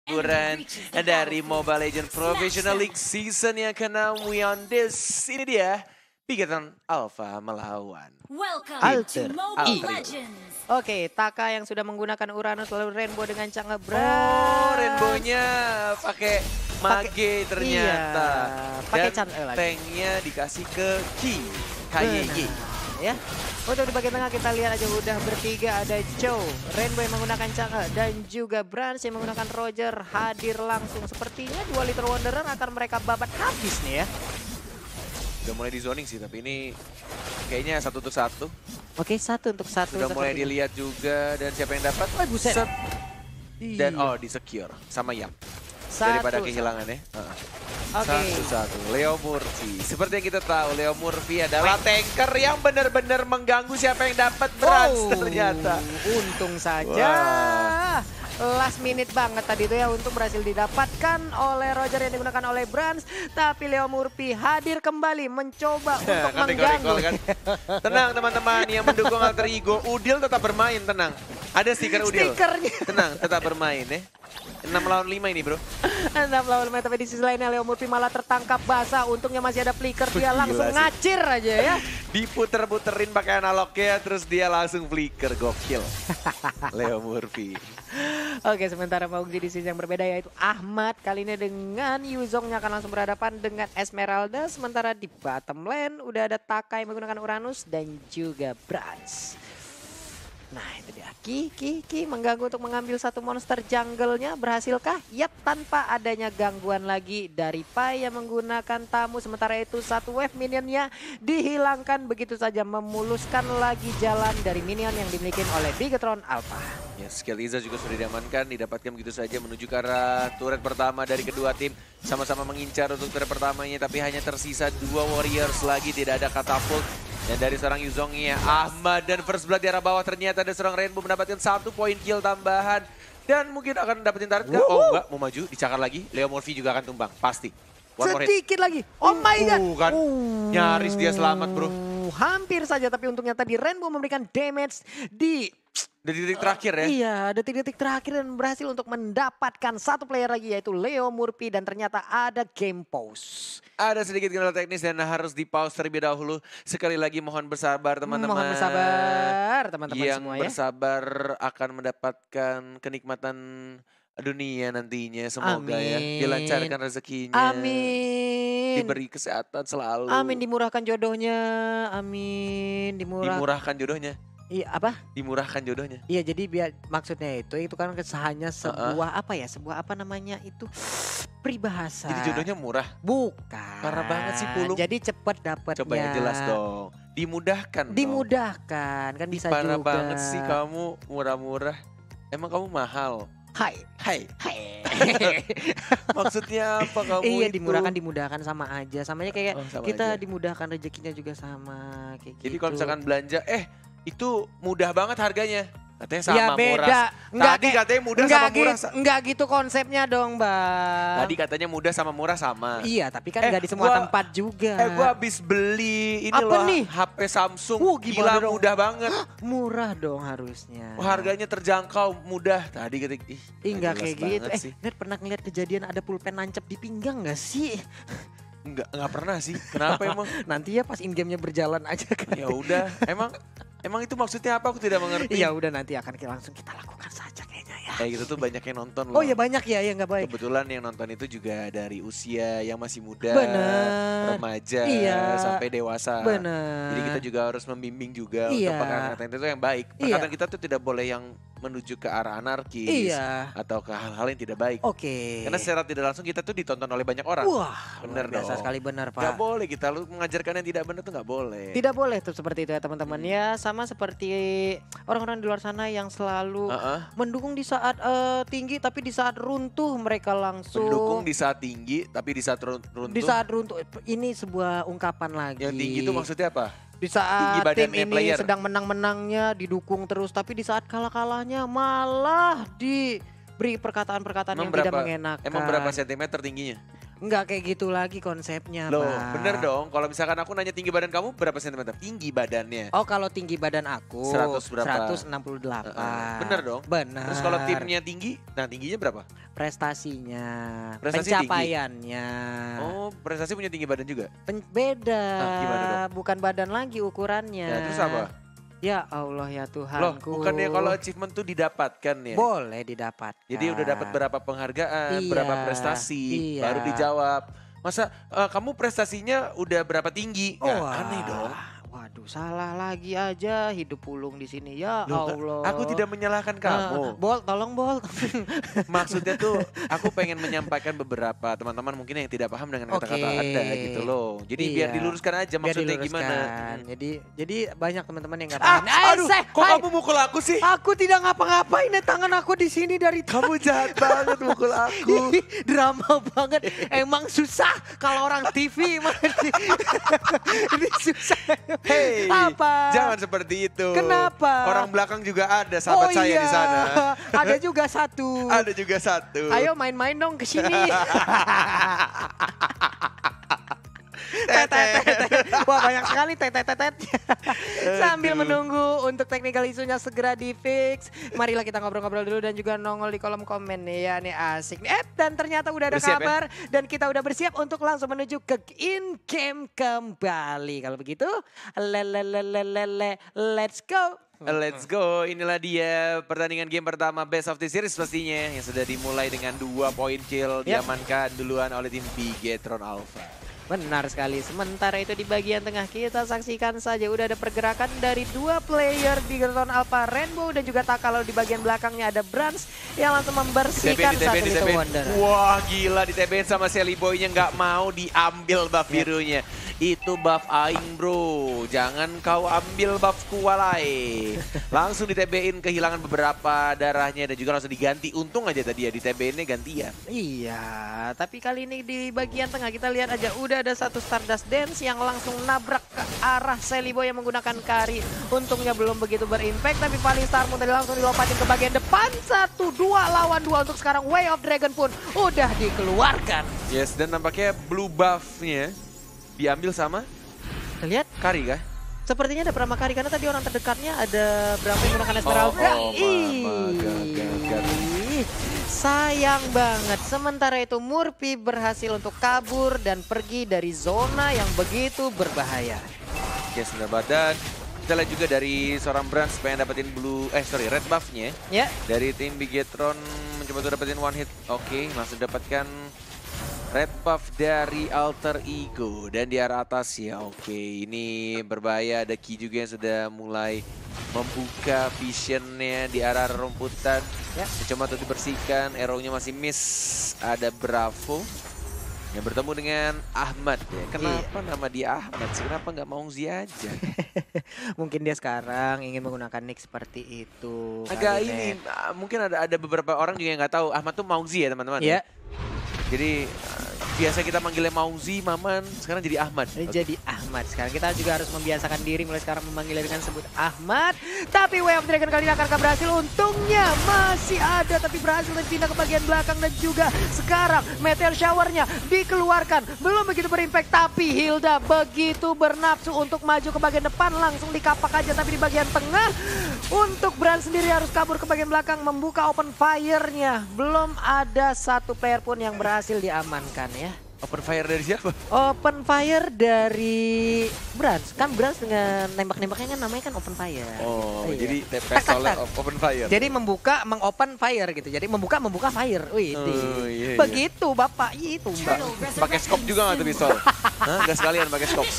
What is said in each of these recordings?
Hiburan dari Mobile Legends Professional League Season yang ke-6 on this. Ini dia Bigetron Alpha melawan Alter Mobile Legends. Oke, Taka yang sudah menggunakan Uranus lalu Rainbow dengan Changebra. Oh, Rainbow-nya pakai Mage ternyata. Iya, pakai Dan tanknya dikasih ke KYY. Ya. Untuk di bagian tengah kita lihat aja udah bertiga, ada Joe, Rainbow yang menggunakan Chang'e dan juga Brans yang menggunakan Roger hadir langsung. Sepertinya dua Little Wanderer akan mereka babat habis nih ya. Udah mulai di zoning sih, tapi ini kayaknya 1 untuk 1. Oke, 1 untuk 1. Sudah mulai dilihat juga dan siapa yang dapat? Oh, buset. Dan di secure sama Yap. Daripada kehilangan ya. Oke. 1-1 Leo Murphy. Seperti yang kita tahu, Leo Murphy adalah tanker yang benar-benar mengganggu siapa yang dapat Brans ternyata. Untung saja. Last minute banget tadi itu ya, untuk berhasil didapatkan oleh Roger yang digunakan oleh Brans. Tapi Leo Murphy hadir kembali mencoba untuk mengganggu. Kan? Tenang teman-teman yang mendukung Alter Ego, Udil tetap bermain, tenang. Ada stiker Udil. Stikernya. Tenang, tetap bermain ya. 6 lawan 5 ini bro. 6 lawan 5, tapi di sisi lainnya Leo Murphy malah tertangkap basah. Untungnya masih ada flicker, dia langsung ngacir aja ya. Diputer-puterin pakai analognya, terus dia langsung flicker, gokil. Leo Murphy. Oke, sementara Maugzi di sisi yang berbeda yaitu Ahmad. Kali ini dengan Yuzongnya akan langsung berhadapan dengan Esmeralda. Sementara di bottom lane udah ada Taka yang menggunakan Uranus dan juga Brans. Nah itu dia, Ki mengganggu untuk mengambil satu monster jungle-nya. Berhasilkah? Yap, tanpa adanya gangguan lagi dari Pai yang menggunakan tamu. Sementara itu satu wave minionnya dihilangkan begitu saja, memuluskan lagi jalan dari minion yang dimiliki oleh Bigetron Alpha. Ya, skill Iza juga sudah diamankan, didapatkan begitu saja menuju ke arah turret pertama dari kedua tim. Sama-sama mengincar untuk turret pertamanya, tapi hanya tersisa 2 warriors lagi, tidak ada katapult. Dan dari seorang Yuzongnya, Ahmad dan first blood di arah bawah, ternyata ada seorang Rainbow mendapatkan 1 poin kill tambahan. Dan mungkin akan dapetin turret kah? Oh enggak, mau maju, dicakar lagi. Leo Murphy juga akan tumbang, pasti. Sedikit lagi, oh my god. Kan, nyaris dia selamat bro. Hampir saja, tapi untungnya tadi Rainbow memberikan damage di detik terakhir ya? Iya, detik-detik terakhir dan berhasil untuk mendapatkan satu player lagi yaitu Leo Murphy dan ternyata ada game pause. Ada sedikit kendala teknis dan harus di pause terlebih dahulu. Sekali lagi mohon bersabar teman-teman. Mohon bersabar teman-teman semua ya. Yang bersabar akan mendapatkan kenikmatan dunia nantinya. Semoga ya dilancarkan rezekinya. Amin. Diberi kesehatan selalu. Amin, dimurahkan jodohnya. Amin, dimurahkan jodohnya. Iya, apa? Dimurahkan jodohnya. Iya, jadi biar maksudnya itu kan hanya sebuah apa ya? Sebuah apa namanya itu? Peribahasa. Jadi jodohnya murah? Bukan. Parah banget sih Pulung. Jadi cepat dapatnya. Coba yang jelas dong. Dimudahkan. Dimudahkan kan bisa parah juga. Parah banget sih kamu, murah-murah. Emang kamu mahal? Hai. Maksudnya apa kamu iya, itu? dimudahkan sama aja. Samanya kayak kita aja. Dimudahkan rezekinya juga sama kayak jadi gitu. kalau misalkan belanja, itu mudah banget harganya. Katanya sama ya, beda. murah. Tadi katanya mudah sama murah. Enggak gitu konsepnya dong, Bang. Tadi katanya mudah sama murah sama. Iya, tapi kan enggak di semua tempat juga. Gua habis beli ini apa loh, nih? HP Samsung. Gila dong? Mudah banget. Murah dong harusnya. Harganya terjangkau, mudah. Tadi ketik enggak kayak gitu. Net pernah ngeliat kejadian ada pulpen nancep di pinggang enggak sih? Enggak pernah sih. Kenapa emang? Nanti ya pas in game-nya berjalan aja kan. Ya udah, Emang itu maksudnya apa? Aku tidak mengerti. Ya udah, nanti akan langsung kita lakukan saja kayaknya ya. Kayak gitu tuh banyak yang nonton loh. Oh ya banyak ya, nggak baik. Kebetulan yang nonton itu juga dari usia yang masih muda, remaja, sampai dewasa. Bener. Jadi kita juga harus membimbing juga untuk perkataan itu yang baik. Perkataan kita tuh tidak boleh yang menuju ke arah anarkis atau ke hal-hal yang tidak baik. Karena secara tidak langsung kita tuh ditonton oleh banyak orang. Wah, bener dong. biasa sekali, benar Pak. Gak boleh kita mengajarkan yang tidak benar tuh gak boleh. Tidak boleh tuh seperti itu ya teman-teman ya. Sama seperti orang-orang di luar sana yang selalu mendukung di saat tinggi tapi di saat runtuh mereka langsung. Mendukung di saat tinggi tapi di saat runtuh. Di saat runtuh, ini sebuah ungkapan lagi. Yang tinggi itu maksudnya apa? Di saat tim ini sedang menang-menangnya didukung terus, tapi di saat kalah-kalahnya malah diberi perkataan-perkataan yang tidak mengenakan. Emang berapa sentimeter tingginya? Nggak kayak gitu lagi konsepnya, Loh, Pak. bener dong. Kalau misalkan aku nanya tinggi badan kamu berapa sentimeter? Tinggi badannya. Oh, kalau tinggi badan aku 100 berapa? 168. Bener dong. Bener. Terus kalau timnya tinggi, nah tingginya berapa? Prestasinya, Prestasi pencapaiannya. Oh, prestasi punya tinggi badan juga? Beda. Gimana dong? Bukan badan lagi ukurannya. Ya, terus apa? Ya Allah ya Loh, Tuhanku. bukannya kalau achievement tuh didapatkan ya? boleh didapatkan. Jadi udah dapat berapa penghargaan, Iya, berapa prestasi, iya. baru dijawab. Masa kamu prestasinya udah berapa tinggi? Oh, Nggak, aneh dong. Waduh, salah lagi aja hidup pulung di sini. Ya Loh, Allah. aku tidak menyalahkan kamu. Bol, tolong Bol. Maksudnya tuh aku pengen menyampaikan beberapa teman-teman mungkin yang tidak paham dengan kata-kata Oke. Anda gitu loh. Jadi biar Iya. diluruskan aja Biar maksudnya diluruskan. gimana. Jadi banyak teman-teman yang nggak paham. Aduh, kok hai. kamu mukul aku sih? Aku tidak ngapa-ngapain, tangan aku di sini dari Kamu jahat banget mukul aku. drama banget. Emang susah kalau orang TV ini susah. Hey, Apa? jangan seperti itu. Kenapa? Orang belakang juga ada sahabat saya di sana. Ada juga satu. Ada juga satu. Ayo main-main dong ke sini. Wah, banyak sekali tetet. Sambil menunggu untuk technical isunya segera di fix, marilah kita ngobrol-ngobrol dulu dan juga nongol di kolom komen nih ya, nih asik nih. Dan ternyata udah ada Bersiap, kabar dan kita udah bersiap untuk langsung menuju ke in game kembali. Kalau begitu, let's go. Let's go, inilah dia pertandingan game pertama Best of the Series pastinya yang sudah dimulai dengan 2 poin kill diamankan duluan oleh tim Bigetron Alpha. Benar sekali. Sementara itu di bagian tengah kita saksikan saja udah ada pergerakan dari 2 player Bigetron Alpha, Rainbow dan juga Taka. Lalu di bagian belakangnya ada Brans yang langsung membersihkan satu Little Wonder. Wah gila, di TBN sama Sally Boy-nya nggak mau diambil buff birunya. Itu buff aing bro, jangan kau ambil buffku walai. Langsung di TBN kehilangan beberapa darahnya dan juga langsung diganti. Untung aja tadi ya di TBN-nya gantian. Iya, tapi kali ini di bagian tengah kita lihat aja udah ada satu Stardust Dance yang langsung nabrak ke arah Sally Boy yang menggunakan Kari. Untungnya belum begitu berimpact, tapi paling Star Moon tadi langsung dilompatin ke bagian depan. 1-2 lawan 2 untuk sekarang. Way of Dragon pun udah dikeluarkan. Yes, dan nampaknya blue buff-nya diambil sama Kita lihat Kari kah? sepertinya ada Brahma Kari karena tadi orang terdekatnya ada Brahma yang menggunakan Esmeralda. Sayang banget. Sementara itu Murphy berhasil untuk kabur dan pergi dari zona yang begitu berbahaya. Yes, benar badan. Kita lihat juga dari seorang Brans pengen dapetin red buff-nya. Ya, Dari tim Bigetron mencoba untuk dapetin one hit. Oke, langsung dapatkan red buff dari Alter Ego. Dan di arah atas ya, oke. Ini berbahaya, ada Ki juga yang sudah mulai membuka visionnya di arah rumputan. Ya. Mencoba untuk dibersihkan, arrow-nya masih miss. Ada Bravo yang bertemu dengan Ahmad ya. Kenapa nama dia Ahmad sih? Kenapa nggak Maungzi aja? mungkin dia sekarang ingin menggunakan nick seperti itu. Agak kali, ini, Nek. mungkin ada beberapa orang juga yang nggak tahu Ahmad tuh Maungzi ya teman-teman. Ya, Jadi biasa kita manggilnya Maungzi, Maman, sekarang jadi Ahmad. jadi Ahmad. Sekarang kita juga harus membiasakan diri mulai sekarang memanggilnya dengan sebut Ahmad. Tapi Way of Dragon kali ini akankah berhasil? Untungnya masih ada, tapi berhasil dan pindah ke bagian belakang. Dan juga sekarang Meteor Shower-nya dikeluarkan. Belum begitu berimpact, tapi Hilda begitu bernafsu untuk maju ke bagian depan. Langsung dikapak aja, tapi di bagian tengah untuk Bran sendiri harus kabur ke bagian belakang, membuka open fire-nya. Belum ada satu player pun yang berhasil diamankan ya. Open fire dari siapa? Open fire dari Brans. Kan Brans dengan nembak-nembaknya kan namanya kan open fire. Oh, Iya. jadi Tak, tak, tak. open fire. Jadi mengopen fire gitu. Jadi membuka fire. Wih, Oh, iya, iya. begitu Bapak itu Mbak. Pakai scope juga nggak tuh pistol? Hah? Nggak sekalian pakai scope?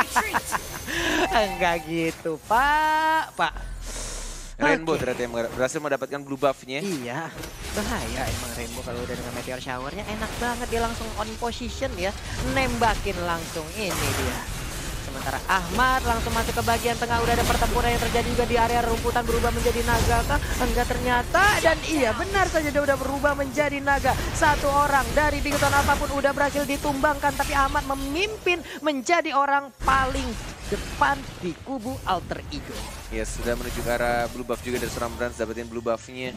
Enggak gitu, Pak. Rainbow Oke. ternyata yang berhasil mendapatkan blue buff-nya. Iya, bahaya emang Rainbow kalau udah dengan Meteor Shower-nya enak banget. Dia langsung on position ya, nembakin langsung, ini dia. Sementara Ahmad langsung masuk ke bagian tengah, udah ada pertempuran yang terjadi juga di area rumputan, berubah menjadi naga kah? Enggak ternyata, dan iya benar saja dia udah berubah menjadi naga. Satu orang dari Bigetron apapun udah berhasil ditumbangkan, tapi Ahmad memimpin menjadi orang paling depan di kubu Alter Ego. Yes, sudah menuju ke arah blue buff juga dari seorang Brans, dapetin blue buff-nya.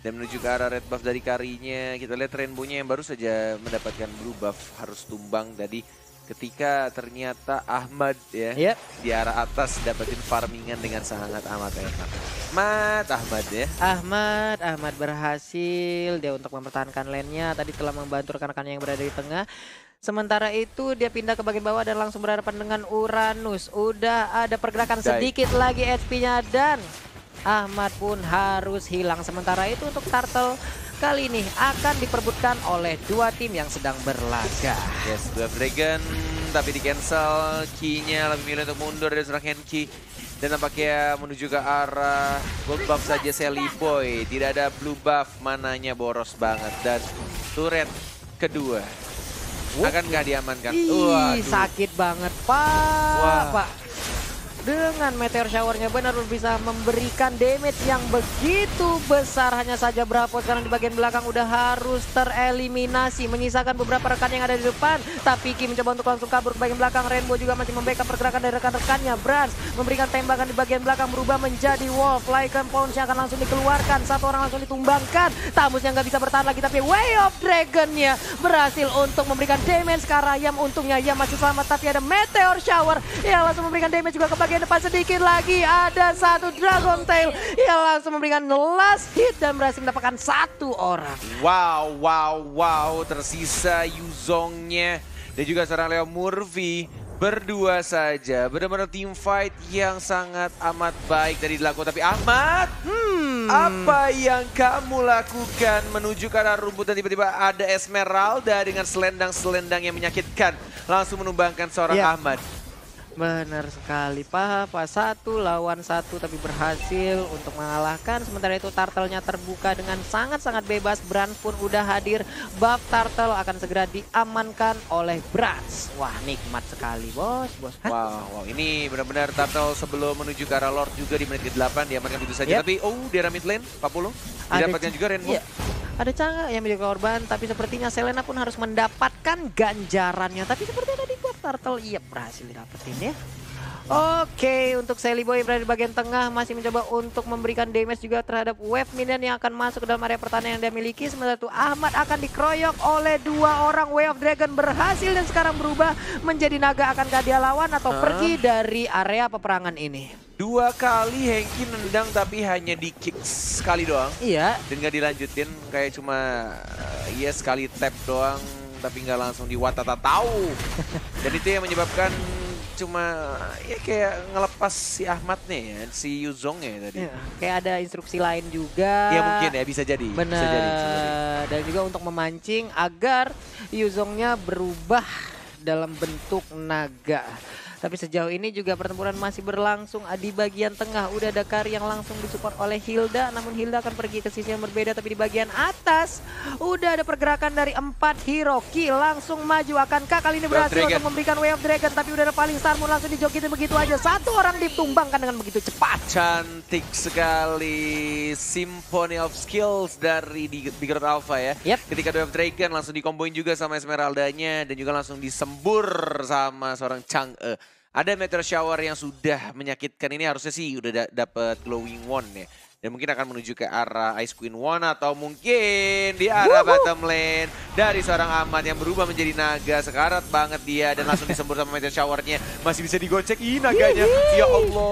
Dan menuju ke arah red buff dari Karinya. Kita lihat Rainbow-nya yang baru saja mendapatkan blue buff harus tumbang tadi. Ketika ternyata Ahmad ya di arah atas dapetin farmingan dengan sangat amat enak. Ahmad ya. Ahmad berhasil dia untuk mempertahankan lane-nya. Tadi telah membantu rekan-rekannya yang berada di tengah. Sementara itu dia pindah ke bagian bawah dan langsung berhadapan dengan Uranus. Udah ada pergerakan sedikit lagi HP-nya dan Ahmad pun harus hilang. Sementara itu untuk Turtle kali ini akan diperbutkan oleh dua tim yang sedang berlaga. Yes, Wave Dragon tapi di cancel. Key-nya lebih milih untuk mundur dari seorang Henki. Dan nampaknya menuju ke arah gold buff saja Sally Boy. Tidak ada blue buff, mananya boros banget. Dan turret kedua akankah diamankan? Sakit banget Pak. Dengan meteor showernya benar bisa memberikan damage yang begitu besar. Hanya saja Bravo sekarang di bagian belakang udah harus tereliminasi. Menyisakan beberapa rekan yang ada di depan. Tapi Ki mencoba untuk langsung kabur ke bagian belakang. Rainbow juga masih membackup pergerakan dari rekan-rekannya. Brans memberikan tembakan di bagian belakang berubah menjadi Wolf. Lycan Pounce yang akan langsung dikeluarkan. Satu orang langsung ditumbangkan. Tamus yang nggak bisa bertahan lagi. Tapi Way of Dragon-nya berhasil untuk memberikan damage ke arah Yam. Untungnya Yam masih selamat. Tapi ada meteor shower yang langsung memberikan damage juga ke bagian depan. Sedikit lagi ada satu Dragon Tail yang langsung memberikan last hit dan berhasil mendapatkan satu orang. Wow, tersisa Yuzongnya dan juga seorang Leo Murphy berdua saja. Benar-benar team fight yang sangat amat baik tadi dilakukan. Tapi Ahmad, apa yang kamu lakukan menuju ke arah rumput dan tiba-tiba ada Esmeralda dengan selendang-selendang yang menyakitkan langsung menumbangkan seorang Ahmad. Benar sekali Pak. 1 lawan 1 tapi berhasil untuk mengalahkan. Sementara itu Turtle-nya terbuka dengan sangat-sangat bebas. Brans pun udah hadir. Buff Turtle akan segera diamankan oleh Brans. Wah nikmat sekali bos. Wow, ini benar-benar Turtle sebelum menuju ke arah Lord juga di menit ke-8 diamankan begitu saja. Tapi di arah mid lane 40 didapatkan juga Rainbow. Ada Chang'e yang menjadi korban, tapi sepertinya Selena pun harus mendapatkan ganjarannya. Tapi seperti tadi buat Turtle, berhasil didapetin ya. Oke, untuk Sally Boy berada di bagian tengah masih mencoba untuk memberikan damage juga terhadap wave minion yang akan masuk ke dalam area pertahanan yang dia miliki. Sementara itu Ahmad akan dikeroyok oleh 2 orang. Way of Dragon berhasil dan sekarang berubah menjadi naga. Akankah dia lawan atau pergi dari area peperangan ini? 2 kali Henki nendang tapi hanya di kick sekali doang. Iya. Dan gak dilanjutin, kayak cuma sekali tap doang tapi nggak langsung diwatata tahu. Dan itu yang menyebabkan cuma kayak ngelepas si Ahmadnya ya, si Yuzongnya tadi. Kayak ada instruksi lain juga. Ya mungkin ya, bisa jadi. Benar. Bisa jadi. Dan juga untuk memancing agar Yuzongnya berubah dalam bentuk naga. Tapi sejauh ini juga pertempuran masih berlangsung di bagian tengah. Udah ada Kari yang langsung disupport oleh Hilda. Namun Hilda akan pergi ke sisi yang berbeda. Tapi di bagian atas udah ada pergerakan dari 4 hero. Ki langsung maju. Akankah kali ini berhasil untuk memberikan Way of Dragon. Tapi udah ada paling Star Moon langsung dijokitin begitu aja. 1 orang ditumbangkan dengan begitu cepat. Cantik sekali Symphony of Skills dari Big Red Alpha ya. Ketika Way of Dragon langsung dikomboin juga sama Esmeraldanya. Dan juga langsung disembur sama seorang Chang'e. Ada Meteor Shower yang sudah menyakitkan ini, harusnya sih udah dapat Glowing Wand ya. Dan mungkin akan menuju ke arah Ice Queen Wand atau mungkin di arah bottom lane dari seorang Ahmad yang berubah menjadi naga. Sekarat banget dia dan langsung disembur sama Meteor Shower-nya. Masih bisa digocek, naganya. Ya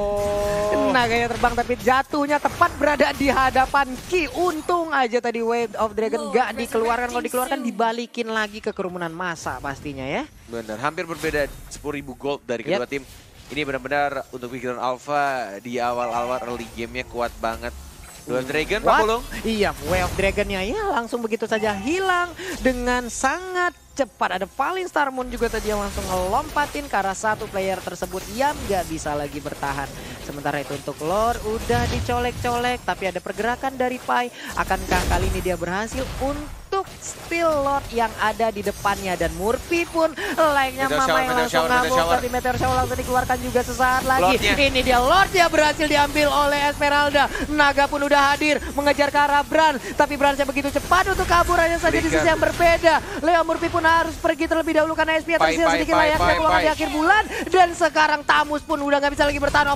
Allah. Naganya terbang tapi jatuhnya tepat berada di hadapan Ki. Untung aja tadi Wave of Dragon gak dikeluarkan. Kalau dikeluarkan dibalikin lagi ke kerumunan massa pastinya ya. Benar, hampir berbeda 10.000 gold dari kedua tim. Ini benar-benar untuk Big Red Alpha di awal-awal early game-nya kuat banget. Way of Dragon, Pak Pulung? Iya, Way of Dragon-nya langsung begitu saja hilang dengan sangat cepat. Ada paling Star Moon juga tadi yang langsung ngelompatin ke arah satu player tersebut yang gak bisa lagi bertahan. Sementara itu untuk Lord udah dicolek-colek tapi ada pergerakan dari Pai. Akankah kali ini dia berhasil untuk steal Lord yang ada di depannya. Dan Murphy pun layaknya Mama yang langsung ngamuk. Tapi Meteor Shower langsung dikeluarkan juga sesaat lagi. Ini dia Lord yang berhasil diambil oleh Esmeralda. Naga pun udah hadir mengejar ke arah Bran. Tapi Bran-nya begitu cepat untuk kabur hanya saja di sisi yang berbeda. Leo Murphy pun harus pergi terlebih dahulu karena SP tersisa sedikit layaknya keluar di akhir bulan. Dan sekarang Tamus pun udah gak bisa lagi bertahan. Overfire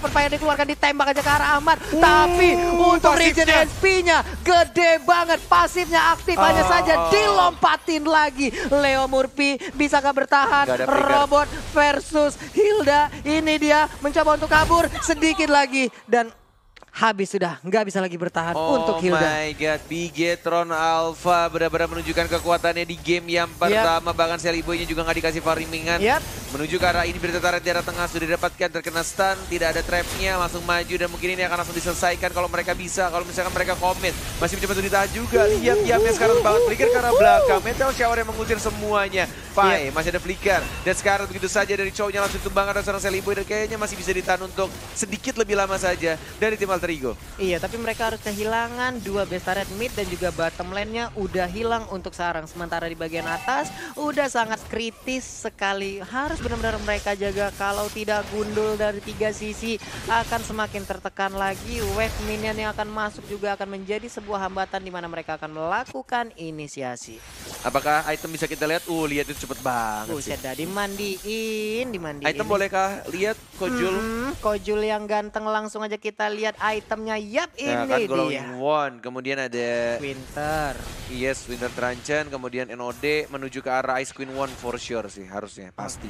dikeluarkan, ditembak aja ke arah Ahmad. Tapi untuk regen SP-nya gede banget. Pasifnya aktif, hanya saja dilompatin lagi. Leo Murphy bisakah bertahan? Robot versus Hilda. Ini dia mencoba untuk kabur sedikit lagi. Dan habis sudah, nggak bisa lagi bertahan untuk Hilda. Oh my god, Bigetron Alpha benar-benar menunjukkan kekuatannya di game yang pertama. Bahkan Sally Boy-nya juga nggak dikasih farmingan. Menuju ke arah ini, berita tarik di arah tengah sudah didapatkan, terkena stun, tidak ada trapnya, langsung maju dan mungkin ini akan langsung diselesaikan kalau mereka bisa. Kalau misalkan mereka komit, masih mencoba untuk ditahan juga. Lihat diamnya sekarang banget, flicker ke arah belakang, Meteor Shower yang mengusir semuanya. Pai, masih ada flicker. Dan sekarang begitu saja dari cowoknya langsung tumbang ada seorang Sally Boy dan kayaknya masih bisa ditahan untuk sedikit lebih lama saja dari tim Alter Ego. Iya, tapi mereka harus kehilangan 2 base turret mid dan juga bottom lane-nya udah hilang untuk sarang. Sementara di bagian atas udah sangat kritis sekali. Harus benar-benar mereka jaga, kalau tidak gundul dari 3 sisi akan semakin tertekan lagi. Wave minion yang akan masuk juga akan menjadi sebuah hambatan di mana mereka akan melakukan inisiasi. Apakah item bisa kita lihat? Lihat itu cepet banget sih. Buset dah, dimandiin. Item bolehkah lihat Kojul? Kojul yang ganteng, langsung aja kita lihat itemnya. Yap, ini kan dia. Glowing One, kemudian ada Winter. Yes, Winter Truncheon, kemudian NOD menuju ke arah Ice Queen One for sure sih, harusnya, pasti.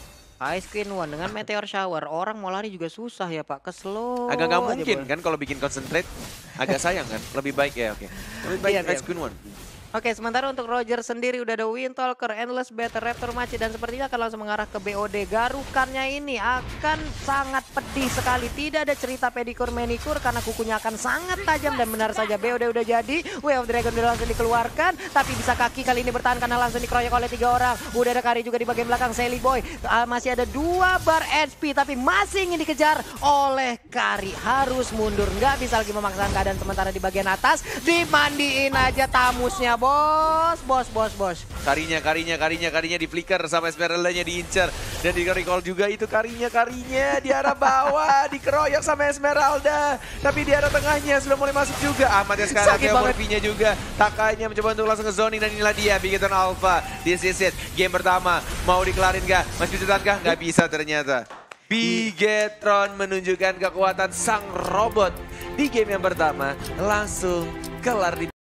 Ice Queen One dengan Meteor Shower, orang mau lari juga susah ya Pak, ke slow. Agak nggak mungkin kan kalau bikin concentrate, agak sayang kan, lebih baik ya, oke. Lebih baik Ice Queen One. Oke, sementara untuk Roger sendiri udah ada Windtalker, Endless Battle, Raptor Maci, dan sepertinya akan langsung mengarah ke BOD. Garukannya ini akan sangat pedih sekali. Tidak ada cerita pedikur manikur karena kukunya akan sangat tajam dan benar saja BOD udah jadi. Way of Dragon udah langsung dikeluarkan, tapi bisa kaki kali ini bertahan karena langsung dikeroyok oleh 3 orang. Udah ada Kari juga di bagian belakang, Sally Boy. Masih ada 2 bar HP tapi masih ingin dikejar oleh Kari. Harus mundur, nggak bisa lagi memaksakan keadaan. Sementara di bagian atas dimandiin aja tamusnya. Bos. Karinya di flicker sama Esmeralda-nya diincar. Dan di recall juga itu karinya di arah bawah, dikeroyok sama Esmeralda. Tapi di arah tengahnya sudah mulai masuk juga. Ahmad yang sekarang Leo Murphy-nya juga. Takanya mencoba untuk langsung ke zoning dan inilah dia Bigetron Alpha. This is it, game pertama. Mau dikelarin gak? Masih bisa tahan kah? Gak bisa ternyata. Bigetron menunjukkan kekuatan sang robot di game yang pertama. Langsung kelar di